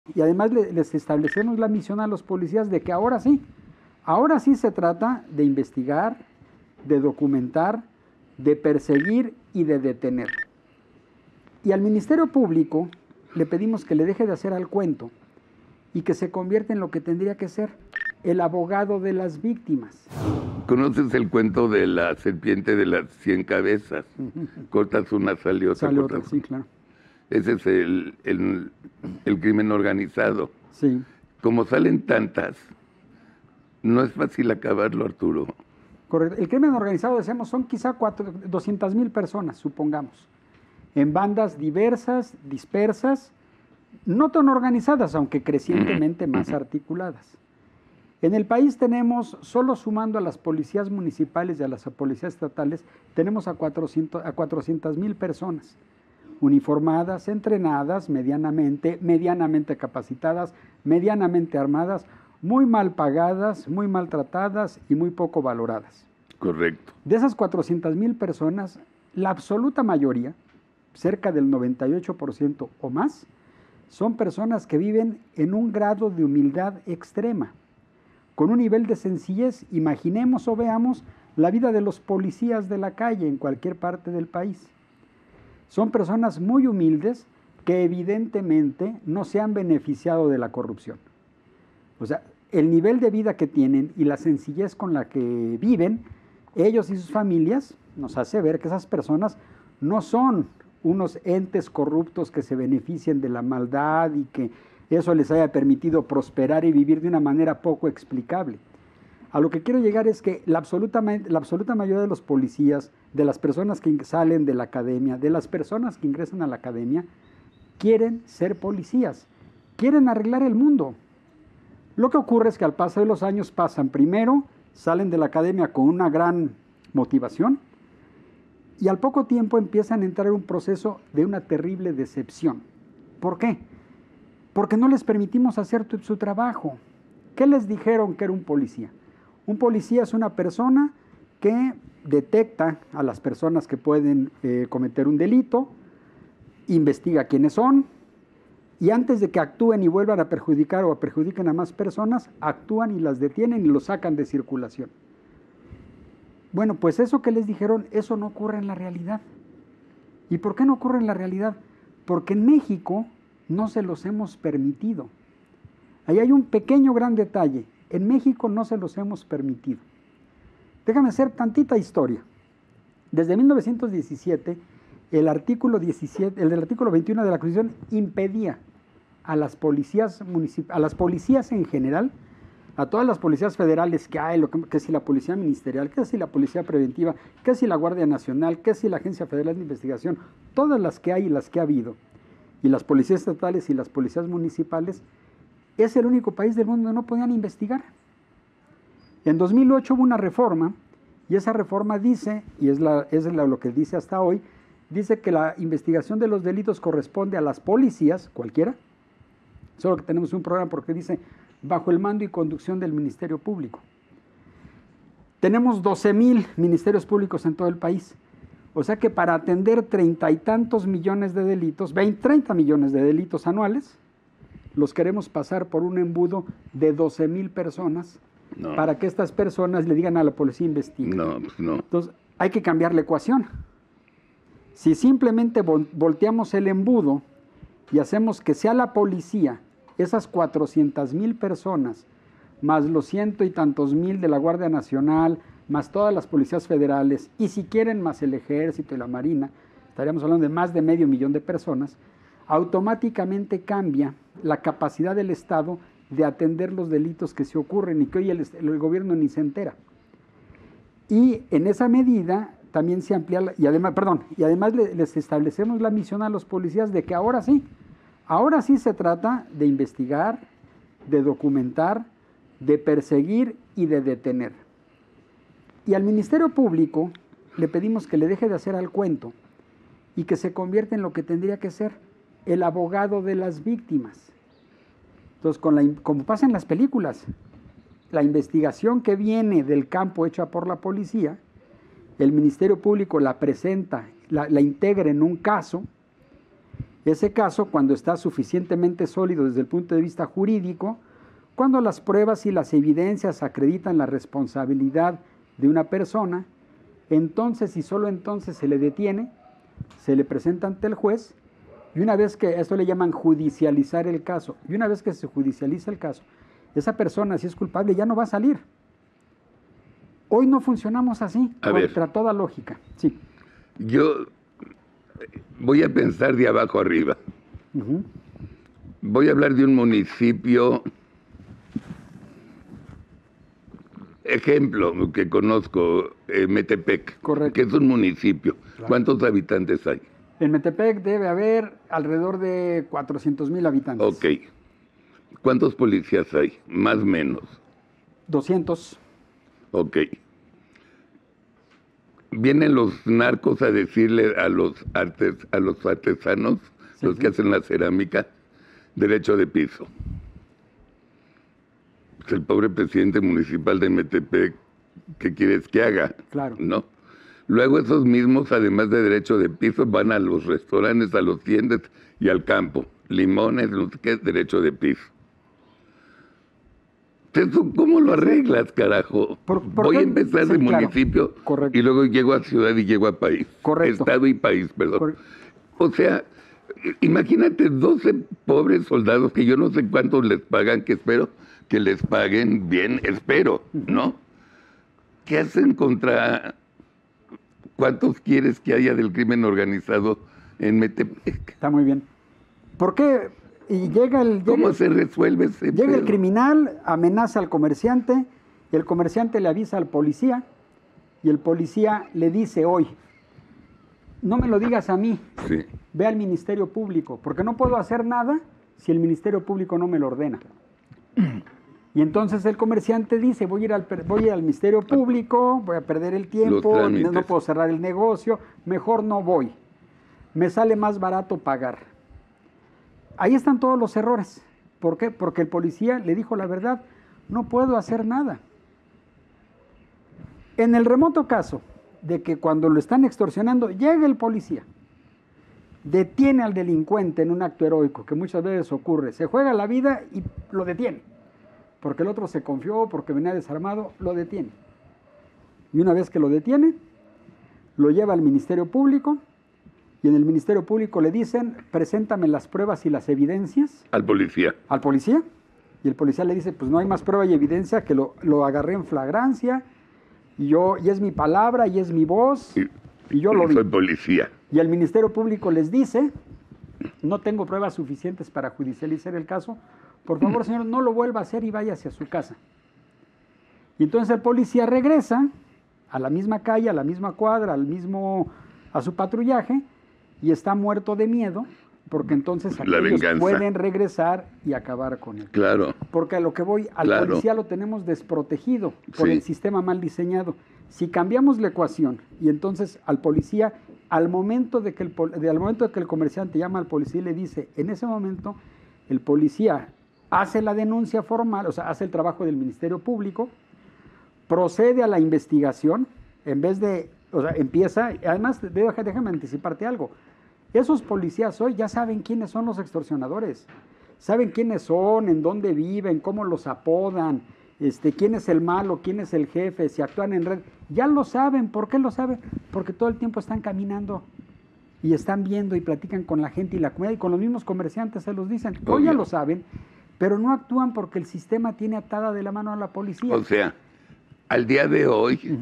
Y además les establecemos la misión a los policías de que ahora sí se trata de investigar, de documentar, de perseguir y de detener. Y al Ministerio Público le pedimos que le deje de hacer al cuento y que se convierta en lo que tendría que ser, el abogado de las víctimas. ¿Conoces el cuento de la serpiente de las 100 cabezas? Cortas una, sale otra. Sale otra, sí, claro. Ese es el crimen organizado. Sí. Como salen tantas, no es fácil acabarlo, Arturo. Correcto. El crimen organizado, decíamos, son quizá 200,000 personas, supongamos, en bandas diversas, dispersas, no tan organizadas, aunque crecientemente más articuladas. En el país tenemos, solo sumando a las policías municipales y a las policías estatales, tenemos a 400,000 personas, uniformadas, entrenadas, medianamente capacitadas, medianamente armadas, muy mal pagadas, muy maltratadas y muy poco valoradas. Correcto. De esas 400,000 personas, la absoluta mayoría, cerca del 98% o más, son personas que viven en un grado de humildad extrema, con un nivel de sencillez. Imaginemos o veamos la vida de los policías de la calle en cualquier parte del país. Son personas muy humildes que evidentemente no se han beneficiado de la corrupción. O sea, el nivel de vida que tienen y la sencillez con la que viven, ellos y sus familias, nos hace ver que esas personas no son unos entes corruptos que se beneficien de la maldad y que eso les haya permitido prosperar y vivir de una manera poco explicable. A lo que quiero llegar es que la absoluta mayoría de los policías, de las personas que salen de la academia, de las personas que ingresan a la academia, quieren ser policías, quieren arreglar el mundo. Lo que ocurre es que al paso de los años primero, salen de la academia con una gran motivación y al poco tiempo empiezan a entrar en un proceso de una terrible decepción. ¿Por qué? Porque no les permitimos hacer su trabajo. ¿Qué les dijeron que era un policía? Un policía es una persona que detecta a las personas que pueden cometer un delito, investiga quiénes son, y antes de que actúen y vuelvan a perjudicar o perjudiquen a más personas, actúan y las detienen y los sacan de circulación. Bueno, pues eso que les dijeron, eso no ocurre en la realidad. ¿Y por qué no ocurre en la realidad? Porque en México no se los hemos permitido. Ahí hay un pequeño gran detalle. En México no se los hemos permitido. Déjame hacer tantita historia. Desde 1917, el artículo 21 de la Constitución impedía a las policías en general, a todas las policías federales que hay, que si la policía ministerial, que si la policía preventiva, que si la Guardia Nacional, que si la Agencia Federal de Investigación, todas las que hay y las que ha habido, y las policías estatales y las policías municipales, es el único país del mundo donde no podían investigar. En 2008 hubo una reforma, y esa reforma dice, y es lo que dice hasta hoy, dice que la investigación de los delitos corresponde a las policías, cualquiera, solo que tenemos un programa porque dice, bajo el mando y conducción del Ministerio Público. Tenemos 12,000 ministerios públicos en todo el país. O sea que para atender 30 y tantos millones de delitos, 30 millones de delitos anuales, los queremos pasar por un embudo de 12,000 personas para que estas personas le digan a la policía investigue. No. Entonces, hay que cambiar la ecuación. Si simplemente volteamos el embudo y hacemos que sea la policía, esas 400,000 personas, más los 100 y tantos mil de la Guardia Nacional, más todas las policías federales, y si quieren más el Ejército y la Marina, estaríamos hablando de más de 500,000 de personas, automáticamente cambia la capacidad del Estado de atender los delitos que se ocurren y que hoy el gobierno ni se entera. Y en esa medida también se amplía, y además les establecemos la misión a los policías de que ahora sí se trata de investigar, de documentar, de perseguir y de detener. Y al Ministerio Público le pedimos que le deje de hacer al cuento y que se convierta en lo que tendría que ser, el abogado de las víctimas. Entonces, como pasa en las películas, la investigación que viene del campo hecha por la policía, el Ministerio Público la presenta, la integra en un caso, Ese caso, cuando está suficientemente sólido desde el punto de vista jurídico, cuando las pruebas y las evidencias acreditan la responsabilidad de una persona, entonces y solo entonces se le detiene, se le presenta ante el juez, y una vez que, esto le llaman judicializar el caso, y una vez que se judicializa el caso, esa persona, si es culpable, ya no va a salir. Hoy no funcionamos así, contra toda lógica. Sí. Yo voy a pensar de abajo arriba. Voy a hablar de un municipio, ejemplo, que conozco, Metepec, correcto, que es un municipio. Claro. ¿Cuántos habitantes hay? En Metepec debe haber alrededor de 400,000 habitantes. Ok. ¿Cuántos policías hay? Más o menos. 200. Ok. Vienen los narcos a decirle a los artesanos, sí, los que hacen la cerámica, derecho de piso. Pues el pobre presidente municipal de Metepec, ¿qué quieres que haga? Claro. ¿No? Luego esos mismos, además de derecho de piso, van a los restaurantes, a los tiendas y al campo. Limones, no sé qué, derecho de piso. ¿Eso cómo lo arreglas, carajo? Voy a empezar de municipio, claro, y luego llego a ciudad y llego a país. Correcto. Estado y país, perdón. O sea, imagínate 12 pobres soldados que yo no sé cuántos les pagan, que espero que les paguen bien, espero, ¿no? ¿Qué hacen contra... ¿Cuántos quieres que haya del crimen organizado en Metepec? Está muy bien. ¿Por qué? Y ¿Cómo se resuelve ese Llega el criminal, amenaza al comerciante, y el comerciante le avisa al policía, y el policía le dice hoy, no me lo digas a mí, sí, ve al Ministerio Público, porque no puedo hacer nada si el Ministerio Público no me lo ordena. Y entonces el comerciante dice, voy a ir al Ministerio Público, voy a perder el tiempo, no puedo cerrar el negocio, mejor no voy. Me sale más barato pagar. Ahí están todos los errores. ¿Por qué? Porque el policía le dijo la verdad, no puedo hacer nada. En el remoto caso de que cuando lo están extorsionando, llega el policía, detiene al delincuente en un acto heroico, que muchas veces ocurre, se juega la vida y lo detiene. Porque el otro se confió, porque venía desarmado, lo detiene. Y una vez que lo detiene, lo lleva al Ministerio Público, y en el Ministerio Público le dicen, preséntame las pruebas y las evidencias. Al policía. Al policía. Y el policía le dice, pues no hay más prueba y evidencia, que lo agarré en flagrancia, y es mi palabra, y es mi voz, y yo lo vi. Soy policía. Y el Ministerio Público les dice, no tengo pruebas suficientes para judicializar el caso, por favor, señor, no lo vuelva a hacer y vaya hacia su casa. Y entonces el policía regresa a la misma calle, a la misma cuadra, a su patrullaje, y está muerto de miedo, porque entonces aquellos pueden regresar y acabar con él. Claro. Porque a lo que voy, al policía lo tenemos desprotegido por el sistema mal diseñado. Si cambiamos la ecuación, y entonces al policía, al momento de que el comerciante llama al policía y le dice, en ese momento, el policía hace la denuncia formal, o sea, hace el trabajo del Ministerio Público, procede a la investigación, en vez de, o sea, empieza, además, déjame anticiparte algo, esos policías hoy ya saben quiénes son los extorsionadores, saben quiénes son, en dónde viven, cómo los apodan, quién es el malo, quién es el jefe, si actúan en red, ya lo saben. ¿Por qué lo saben? Porque todo el tiempo están caminando y están viendo y platican con la gente y la comunidad, y con los mismos comerciantes se los dicen, hoy ya lo saben, pero no actúan porque el sistema tiene atada de la mano a la policía. O sea, al día de hoy,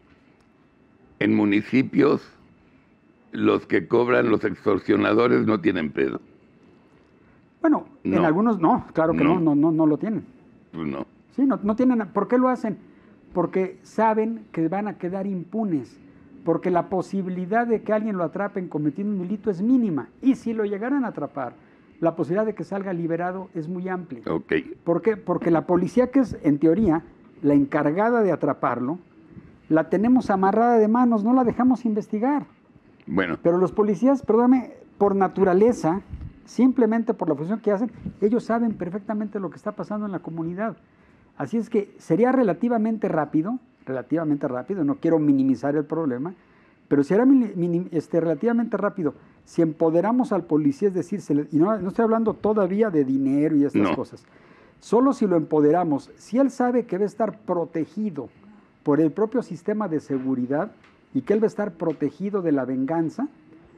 en municipios, los que cobran los extorsionadores no tienen pedo. Bueno, en algunos no, claro que no lo tienen. Pues no. Sí, no tienen. ¿Por qué lo hacen? Porque saben que van a quedar impunes, porque la posibilidad de que alguien lo atrapen cometiendo un delito es mínima, y si lo llegaran a atrapar, la posibilidad de que salga liberado es muy amplia. Okay. ¿Por qué? Porque la policía, que es en teoría la encargada de atraparlo, la tenemos amarrada de manos, no la dejamos investigar. Bueno. Pero los policías, perdóname, por naturaleza, simplemente por la función que hacen, ellos saben perfectamente lo que está pasando en la comunidad. Así es que sería relativamente rápido, no quiero minimizar el problema, pero sería relativamente rápido Si empoderamos al policía, es decir, y no estoy hablando todavía de dinero y estas cosas, solo si lo empoderamos, si él sabe que va a estar protegido por el propio sistema de seguridad y que él va a estar protegido de la venganza,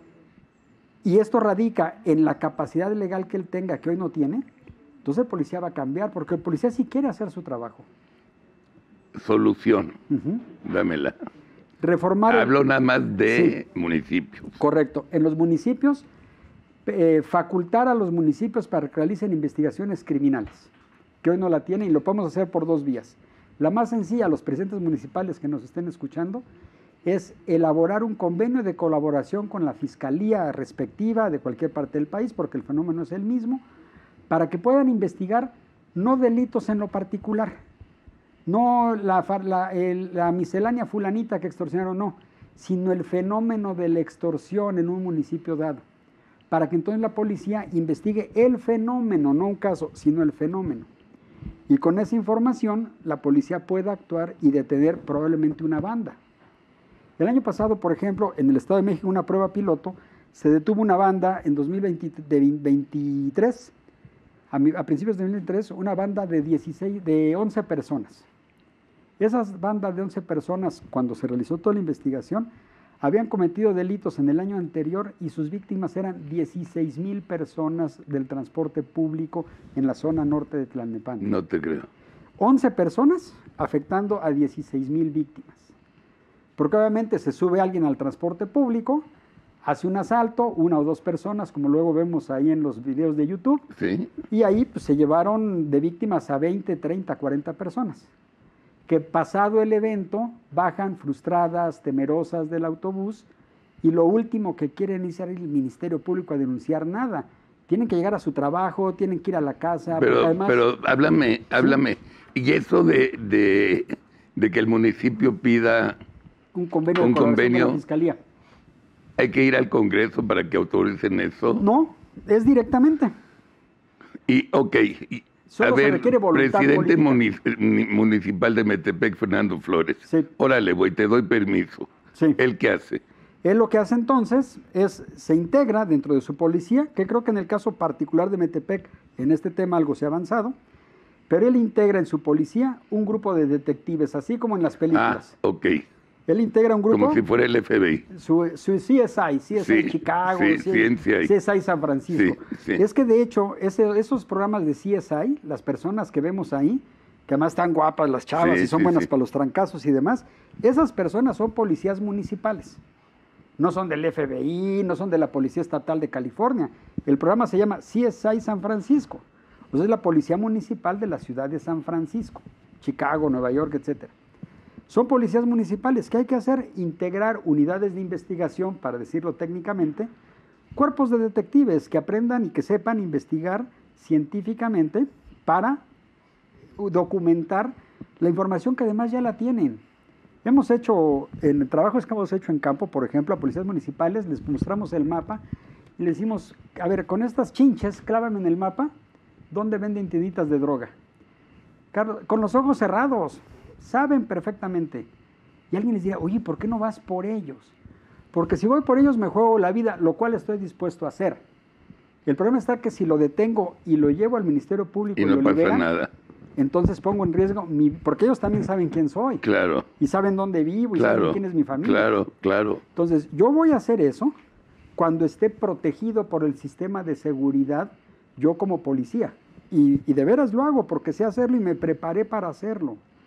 y esto radica en la capacidad legal que él tenga, que hoy no tiene, entonces el policía va a cambiar, porque el policía sí quiere hacer su trabajo. Solución, dámela. Reformar. Hablo nada más de municipios. Correcto. En los municipios, facultar a los municipios para que realicen investigaciones criminales, que hoy no la tienen, y lo podemos hacer por 2 vías. La más sencilla, a los presidentes municipales que nos estén escuchando, es elaborar un convenio de colaboración con la fiscalía respectiva de cualquier parte del país, porque el fenómeno es el mismo, para que puedan investigar no delitos en lo particular, no la miscelánea fulanita que extorsionaron, no, sino el fenómeno de la extorsión en un municipio dado, para que entonces la policía investigue el fenómeno, no un caso, sino el fenómeno. Y con esa información la policía pueda actuar y detener probablemente una banda. El año pasado, por ejemplo, en el Estado de México, una prueba piloto, se detuvo una banda en 2023, a principios de 2023, una banda de 11 personas. Esas bandas de 11 personas, cuando se realizó toda la investigación, habían cometido delitos en el año anterior y sus víctimas eran 16,000 personas del transporte público en la zona norte de Tlalnepantla. No te creo. 11 personas afectando a 16,000 víctimas. Porque obviamente se sube alguien al transporte público, hace un asalto, 1 o 2 personas, como luego vemos ahí en los videos de YouTube, ¿sí? Y ahí pues, se llevaron de víctimas a 20, 30, 40 personas, que pasado el evento bajan frustradas, temerosas del autobús, y lo último que quieren es ir al Ministerio Público a denunciar nada. Tienen que llegar a su trabajo, tienen que ir a la casa. Pero háblame. ¿Sí? Y eso de que el municipio pida un convenio con la Fiscalía. ¿Hay que ir al Congreso para que autoricen eso? No, es directamente. Y, Solo se requiere voluntad presidente política. municipal de Metepec, Fernando Flores. Sí. Órale, güey, te doy permiso. Sí. ¿Él qué hace? Él lo que hace entonces es, se integra dentro de su policía, que creo que en el caso particular de Metepec, en este tema algo se ha avanzado, pero él integra en su policía un grupo de detectives, así como en las películas. Ok. Él integra un grupo... Como si fuera el FBI. Su CSI Chicago, CSI San Francisco. Sí. Es que de hecho, esos programas de CSI, las personas que vemos ahí, que además están guapas las chavas y son buenas para los trancazos y demás, esas personas son policías municipales. No son del FBI, no son de la Policía Estatal de California. El programa se llama CSI San Francisco. O sea, es la Policía Municipal de la ciudad de San Francisco, Chicago, Nueva York, etcétera. Son policías municipales. ¿Qué hay que hacer? Integrar unidades de investigación, para decirlo técnicamente, cuerpos de detectives que aprendan y que sepan investigar científicamente para documentar la información que además ya la tienen. Hemos hecho, en trabajos que hemos hecho en campo, por ejemplo, a policías municipales, les mostramos el mapa y les decimos, a ver, con estas chinches, clávame en el mapa, ¿dónde venden tienditas de droga? Carlos, con los ojos cerrados. Saben perfectamente. Y alguien les dirá, oye, ¿por qué no vas por ellos? Porque si voy por ellos me juego la vida, lo cual estoy dispuesto a hacer. El problema está que si lo detengo y lo llevo al Ministerio Público y no lo pasa liberan, nada, entonces pongo en riesgo, porque ellos también saben quién soy. Claro. Y saben dónde vivo y saben quién es mi familia. Claro. Entonces, yo voy a hacer eso cuando esté protegido por el sistema de seguridad, yo como policía. Y de veras lo hago porque sé hacerlo y me preparé para hacerlo.